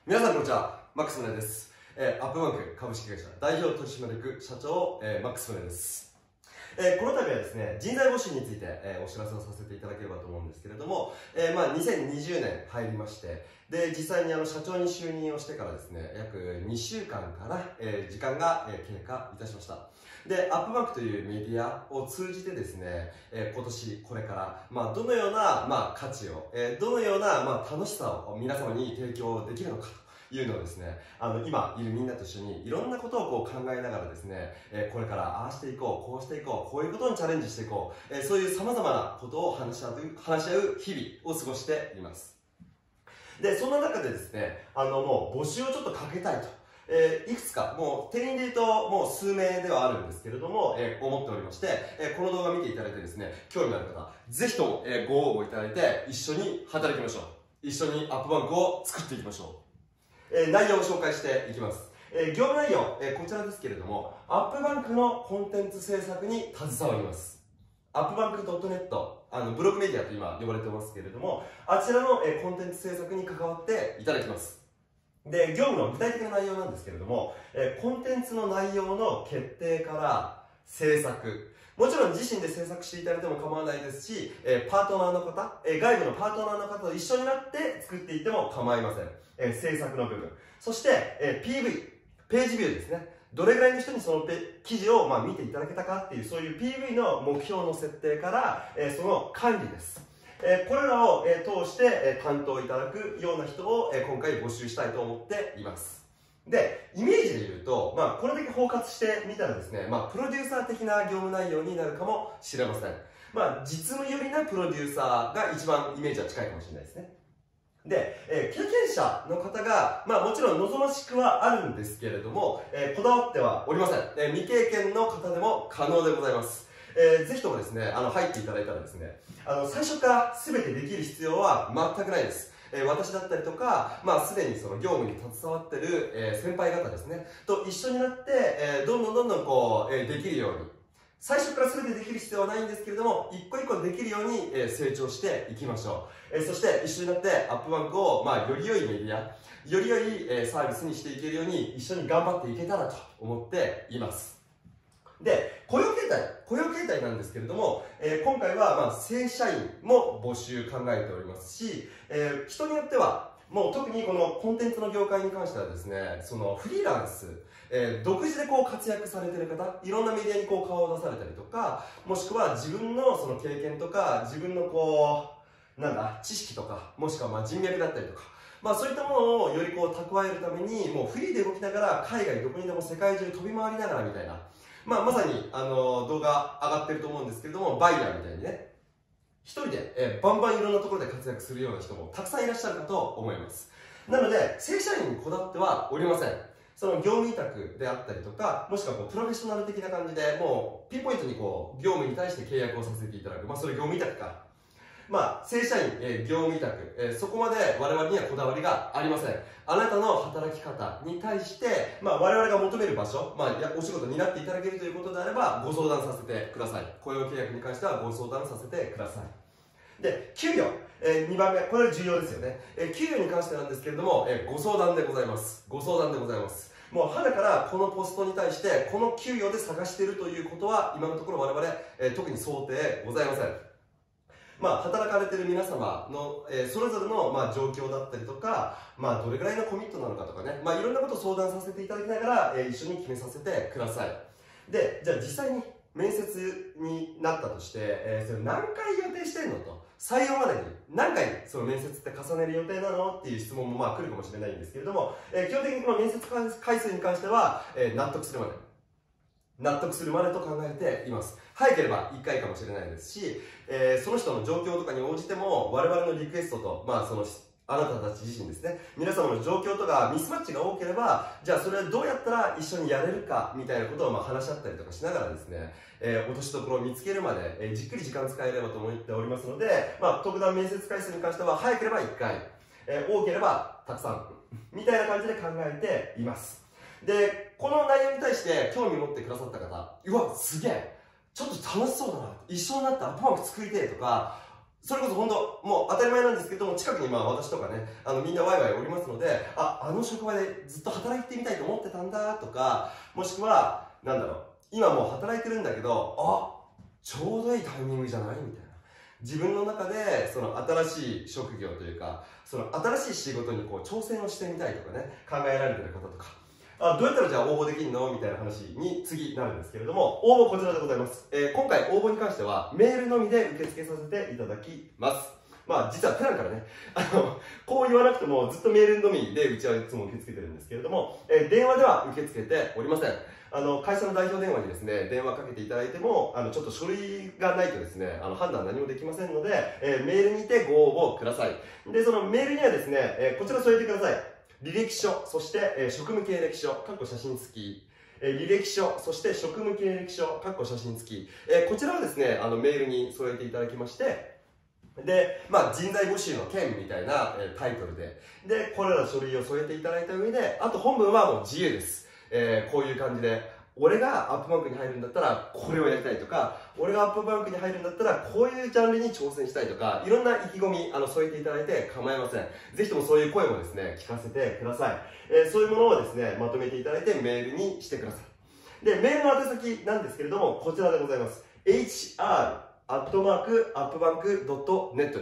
皆さんこんにちは、マックス宗です。アップバンク株式会社代表取締役社長、マックス宗です。この度はですね、人材募集について、お知らせをさせていただければと思うんですけれども、2020年入りまして、で、実際に社長に就任をしてからですね、約2週間かな、時間が、経過いたしました。で、アップバンクというメディアを通じてですね、今年これから、どのような、価値を、どのような、楽しさを皆様に提供できるのかというのをですね、今いるみんなと一緒にいろんなことを考えながらですね、これからああしていこう、こうしていこう、こういうことにチャレンジしていこう、そういう様々なことを話し合う日々を過ごしています。で、そんな中でですね、もう募集をちょっとかけたいと。いくつか、もう定員で言うともう数名ではあるんですけれども、思っておりまして、この動画を見ていただいてですね、興味のある方、ぜひとも、ご応募いただいて一緒に働きましょう。一緒にアップバンクを作っていきましょう。内容を紹介していきます。業務内容、こちらですけれども、アップバンクのコンテンツ制作に携わります。アップバンク .net、ブログメディアと今呼ばれてますけれども、あちらのコンテンツ制作に関わっていただきます。で、業務の具体的な内容なんですけれども、コンテンツの内容の決定から制作、もちろん自身で制作していただいても構わないですし、パートナーの方、外部のパートナーの方と一緒になって作っていっても構いません。制作の部分。そして、PV、ページビューですね。どれぐらいの人にその記事を見ていただけたかっていう、そういう PV の目標の設定から、その管理です。これらを通して担当いただくような人を今回募集したいと思っています。で、イメージで言うと、これだけ包括してみたらですね、プロデューサー的な業務内容になるかもしれません。実務寄りなプロデューサーが一番イメージは近いかもしれないですね。で、経験者の方が、もちろん望ましくはあるんですけれども、こだわってはおりません。未経験の方でも可能でございます。ぜひともですね、入っていただいたらですね、最初から全てできる必要は全くないです。私だったりとか、すでにその業務に携わっている、先輩方ですね、と一緒になって、どんどんこう、できるように、最初から全てできる必要はないんですけれども、一個一個できるように、成長していきましょう。そして一緒になってアップバンクを、より良いメディア、より良い、サービスにしていけるように一緒に頑張っていけたらと思っています。で、雇用形態なんですけれども、今回は正社員も募集考えておりますし、人によっては、もう特にこのコンテンツの業界に関してはですね、そのフリーランス、独自でこう活躍されている方、いろんなメディアにこう顔を出されたりとか、もしくは自分のその経験とか、自分のこう、知識とか、もしくは人脈だったりとか、そういったものをよりこう蓄えるために、もうフリーで動きながら、海外どこにでも世界中飛び回りながらみたいな、まさに動画上がってると思うんですけれども、バイヤーみたいにね、一人で、バンバンいろんなところで活躍するような人もたくさんいらっしゃるかと思います。なので、正社員にこだわってはおりません。その業務委託であったりとか、もしくはこうプロフェッショナル的な感じで、もうピンポイントにこう業務に対して契約をさせていただく。それ業務委託か。正社員、業務委託、そこまで我々にはこだわりがありません。あなたの働き方に対して、我々が求める場所、お仕事になっていただけるということであれば、ご相談させてください。雇用契約に関してはご相談させてください。で、給与、2番目、これ重要ですよね。給与に関してなんですけれども、ご相談でございます。ご相談でございます。もう春からこのポストに対して、この給与で探しているということは、今のところ我々、特に想定ございません。働かれている皆様の、それぞれの、状況だったりとか、どれぐらいのコミットなのかとかね、いろんなことを相談させていただきながら、一緒に決めさせてください。で、じゃあ実際に面接になったとして、それ何回予定してんのと、採用までに何回その面接って重ねる予定なのっていう質問も来るかもしれないんですけれども、基本的にこの面接回数に関しては、納得するまでと考えています。早ければ1回かもしれないですし、その人の状況とかに応じても、我々のリクエストと、あなたたち自身ですね、皆様の状況とかミスマッチが多ければ、じゃあそれどうやったら一緒にやれるかみたいなことを話し合ったりとかしながらですね、落としどころを見つけるまで、じっくり時間使えればと思っておりますので、特段面接回数に関しては早ければ1回、多ければたくさん、みたいな感じで考えています。で、この内容に対して興味持ってくださった方、うわ、すげえ、ちょっと楽しそうだな、一緒になってアップバンク作りてえとか、 それこそ本当、もう当たり前なんですけども、近くに私とかね、みんなワイワイおりますので、あの職場でずっと働いてみたいと思ってたんだとか、もしくは、今もう働いてるんだけど、ちょうどいいタイミングじゃないみたいな。自分の中で、その新しい職業というか、その新しい仕事にこう挑戦をしてみたいとかね、考えられてる方とか、どうやったらじゃあ応募できるのみたいな話に次なるんですけれども、応募こちらでございます。今回応募に関してはメールのみで受付させていただきます。実は普段からね、こう言わなくてもずっとメールのみでうちはいつも受け付けてるんですけれども、電話では受け付けておりません。会社の代表電話にですね、電話かけていただいても、ちょっと書類がないとですね、判断何もできませんので、メールにてご応募ください。で、そのメールにはですね、こちら添えてください。履歴書、そして、職務経歴書、写真付き。履歴書、そして職務経歴書、写真付き。こちらはですね、メールに添えていただきまして、で、人材募集の件みたいな、タイトルで、で、これら書類を添えていただいた上で、あと本文はもう自由です。こういう感じで、俺がアップバンクに入るんだったらこれをやりたいとか、俺がアップバンクに入るんだったらこういうジャンルに挑戦したいとか、いろんな意気込み添えていただいて構いません。ぜひともそういう声もですね、聞かせてください。そういうものをですね、まとめていただいてメールにしてください。で、メールの宛先なんですけれども、こちらでございます。hr@appbank.net です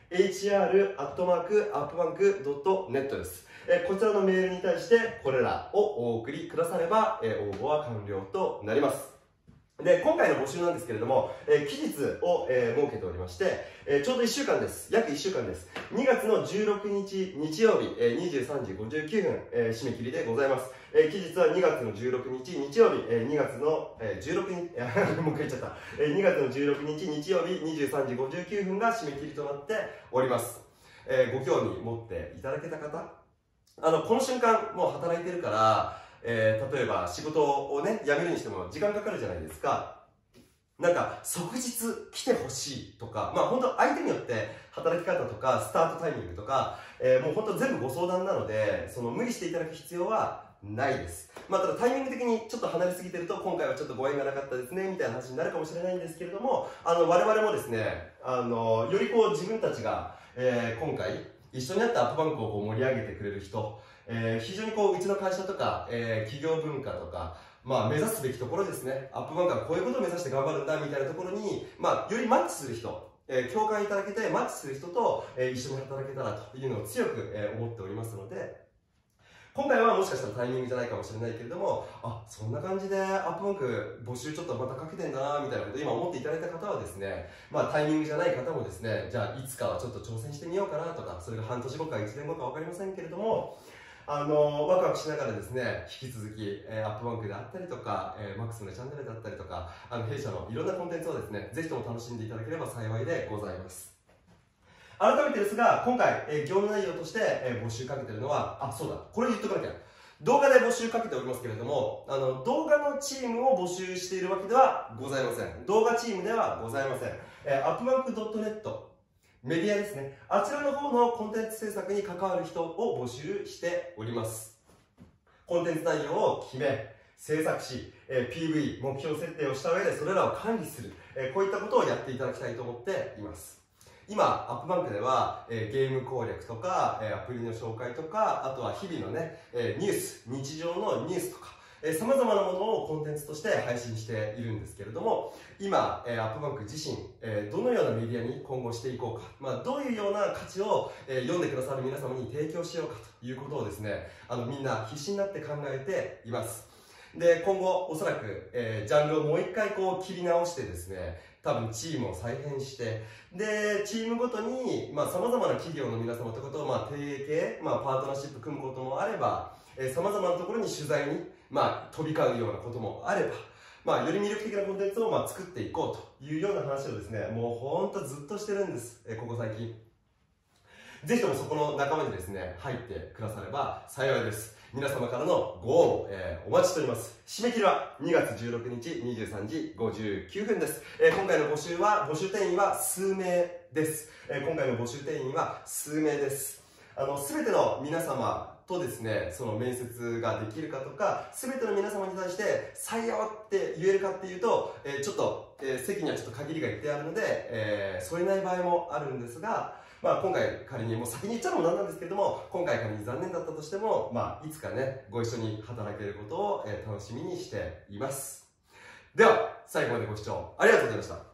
。hr@appbank.net です。こちらのメールに対してこれらをお送りくだされば、応募は完了となります。で、今回の募集なんですけれども、期日を、設けておりまして、ちょうど1週間です。約1週間です。2月の16日日曜日、23時59分、締め切りでございます。期日は2月の16日日曜日、2月の、16日、もう一回言っちゃった。2月の16日日曜日23時59分が締め切りとなっております。ご興味持っていただけた方、この瞬間もう働いてるから、例えば仕事をね、辞めるにしても時間かかるじゃないですか。即日来てほしいとか、本当相手によって働き方とかスタートタイミングとか、もう本当全部ご相談なので、無理していただく必要はないです。ただタイミング的にちょっと離れすぎてると、今回はちょっとご縁がなかったですね、みたいな話になるかもしれないんですけれども、我々もですね、よりこう自分たちが、今回、一緒になってアップバンクをこう盛り上げてくれる人、非常にこううちの会社とか、企業文化とか、目指すべきところですね。アップバンクはこういうことを目指して頑張るんだみたいなところに、よりマッチする人、共感いただけてマッチする人と、一緒に働けたらというのを強く、思っておりますので、今回はもしかしたらタイミングじゃないかもしれないけれども、そんな感じでアップバンク募集ちょっとまたかけてんだなみたいなことを今思っていただいた方はですね、タイミングじゃない方もですね、じゃあいつかはちょっと挑戦してみようかなとか、それが半年後か1年後か分かりませんけれども、ワクワクしながらですね、引き続き、アップバンクであったりとか、マックスのチャンネルだったりとか、弊社のいろんなコンテンツをですね、ぜひとも楽しんでいただければ幸いでございます。改めてですが、今回、業務内容として、募集かけてるのは、そうだ、これ言っとかなきゃ。動画で募集かけておりますけれども、動画のチームを募集しているわけではございません。動画チームではございません。アップバンク .net、メディアですね。あちらの方のコンテンツ制作に関わる人を募集しております。コンテンツ内容を決め、制作し、PV、目標設定をした上でそれらを管理する、こういったことをやっていただきたいと思っています。今、アップバンクでは、ゲーム攻略とか、アプリの紹介とか、あとは日々のね、ニュース、日常のニュースとか、様々なものをコンテンツとして配信しているんですけれども、今、アップバンク自身、どのようなメディアに今後していこうか、どういうような価値を、読んでくださる皆様に提供しようかということをですね、みんな必死になって考えています。で、今後おそらく、ジャンルをもう一回こう切り直してですね、多分チームを再編して、で、チームごとに、様々な企業の皆様とかと、提携、パートナーシップ組むこともあれば、様々なところに取材に、飛び交うようなこともあれば、より魅力的なコンテンツを作っていこうというような話をですね、もうほんとずっとしてるんです、ここ最近。ぜひともそこの仲間にですね、入ってくだされば幸いです。皆様からのご応募、お待ちしております。締め切りは2月16日23時59分です。今回の募集定員は数名です。今回の募集定員は数名です。すべての皆様とですね、その面接ができるかとか、全ての皆様に対して採用って言えるかっていうと、ちょっと、席にはちょっと限りが言ってあるので、添えない場合もあるんですが、まあ今回仮にもう先に言っちゃうのもなんなんですけども、今回仮に残念だったとしても、まあいつかね、ご一緒に働けることを、楽しみにしています。では、最後までご視聴ありがとうございました。